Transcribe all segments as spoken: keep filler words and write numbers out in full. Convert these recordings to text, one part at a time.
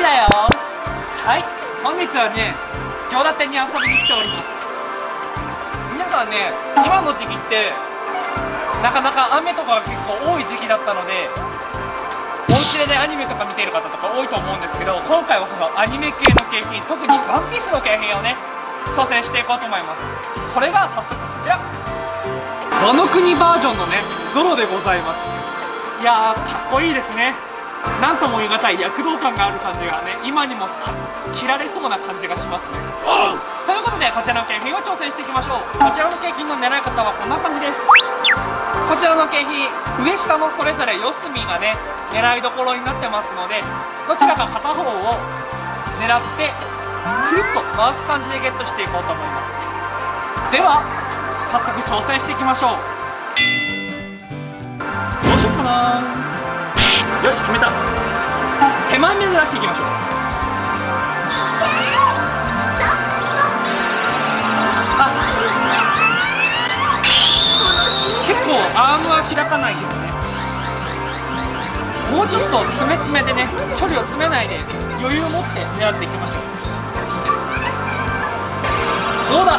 たよ。はい、本日はね、行田店に遊びに来ております。皆さんね、今の時期ってなかなか雨とかが結構多い時期だったので、お家でねアニメとか見ている方とか多いと思うんですけど、今回はそのアニメ系の景品、特にワンピースの景品をね挑戦していこうと思います。それが早速こちら、ワノ国バージョンのねゾロでございます。いやー、かっこいいですね。なんとも言い難い躍動感がある感じがね、今にもさ切られそうな感じがしますね。ということで、こちらの景品を挑戦していきましょう。こちらの景品の狙い方はこんな感じです。こちらの景品、上下のそれぞれ四隅がね狙いどころになってますので、どちらか片方を狙ってくるっと回す感じでゲットしていこうと思います。では早速挑戦していきましょう。どうしようかな。よし、決めた。手前目ずらしていきましょう。あ、結構アームは開かないですね。もうちょっと詰め詰めでね、距離を詰めないで余裕を持って狙っていきましょう。どうだ。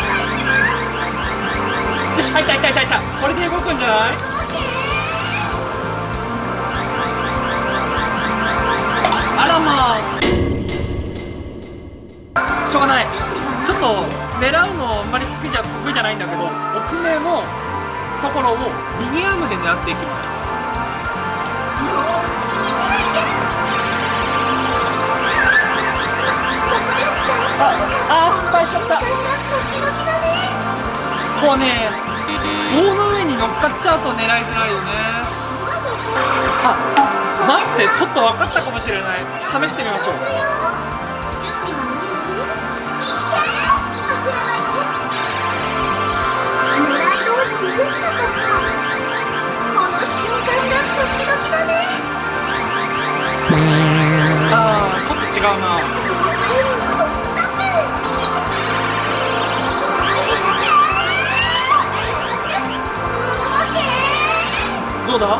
よし、入った入った入った入った。これで動くんじゃない？あらまあ、しょうがない。ちょっと狙うのあんまり好きじゃ得意じゃないんだけど、奥目のところを右アームで狙っていきます。ああー、失敗しちゃった。こうね、棒の上に乗っかっちゃうと狙いづらいよね。あ、待って、ちょっと分かったかもしれない。試してみましょう。ああ、ちょっと違うな。どうだ？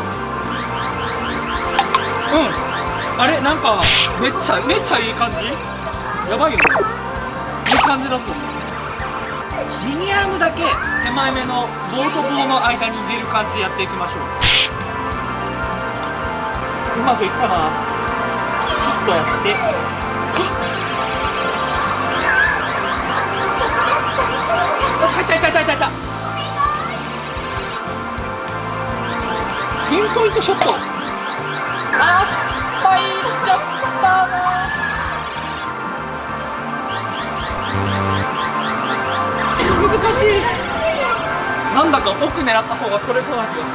うん、あれ、なんかめっちゃめっちゃいい感じ。やばいよね。いい感じだと思う。右アームだけ手前目の棒と棒の間に入れる感じでやっていきましょう。うまくいくかな。ちょっとやって、よし、入った入った入った入った。ピンポイントショット。あー、失敗しちゃったな。難しい。なんだか奥狙った方が取れそうな気がする。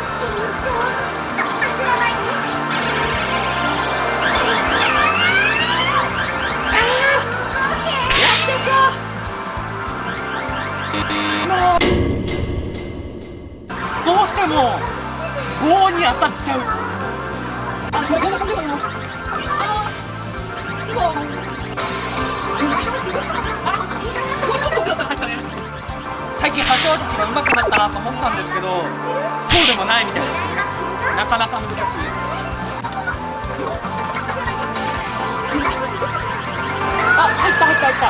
あー、やっちゃった。もうどうしても棒に当たっちゃう。あ、こんな感じだよ。あー、そう。あ、もうちょっとだったら入ったね。最近橋渡しが上手くなったなと思ったんですけど、そうでもないみたいですね。なかなか難しい。あ、入った入った入った。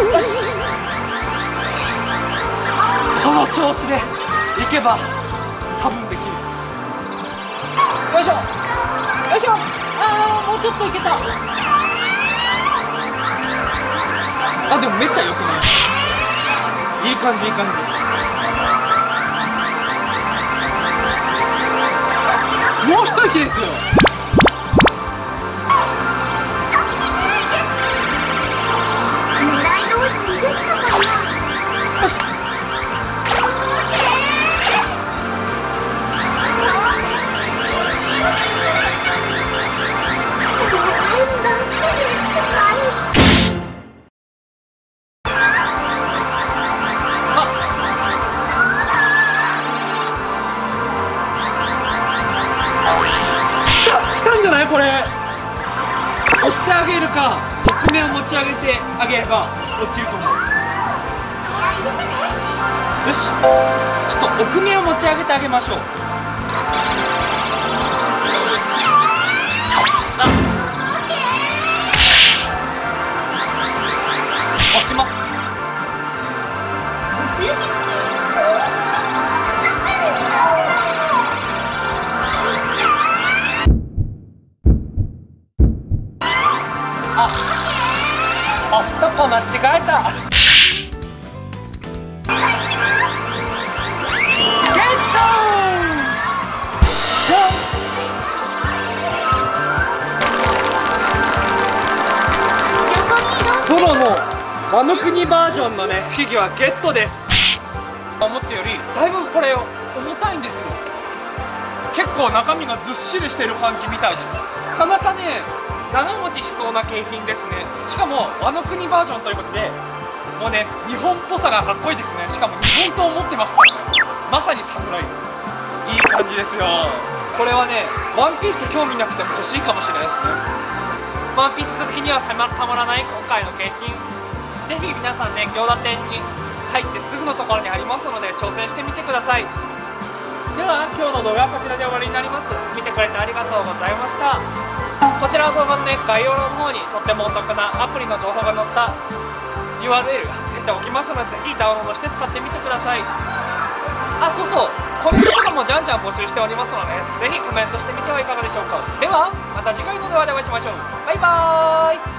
よし、この調子でいけば多分できる。よいしょよいしょ。あー、もうちょっといけた。あ、でもめっちゃ良くない？いい感じいい感じ。もう一息ですよ。よし。これ押してあげるか、奥目を持ち上げてあげれば落ちると思う。よし、ちょっと奥目を持ち上げてあげましょう。 します。あ、押すとこ間違えた。ゲットじゃん。ゾロのワノ国バージョンのねフィギュアゲットです。思ったよりだいぶこれ重たいんですよ。結構中身がずっしりしてる感じみたいです。なかなかね長持ちしそうな景品ですね。しかもワノ国バージョンということでもうね日本っぽさがかっこいいですね。しかも日本刀持ってますからね。まさに侍、いい感じですよ。これはねワンピース興味なくても欲しいかもしれないですね。ワンピース好きにはたま、たまらない今回の景品、ぜひ皆さんね行田店に入ってすぐのところにありますので挑戦してみてください。では今日の動画はこちらで終わりになります。見てくれてありがとうございました。こちらの動画のね概要欄の方にとってもお得なアプリの情報が載った ユーアールエル 貼っ付けておきますのでぜひダウンロードして使ってみてください。あ、そうそう、コメントとかもじゃんじゃん募集しておりますのでぜひコメントしてみてはいかがでしょうか。ではまた次回の動画でお会いしましょう。バイバーイ。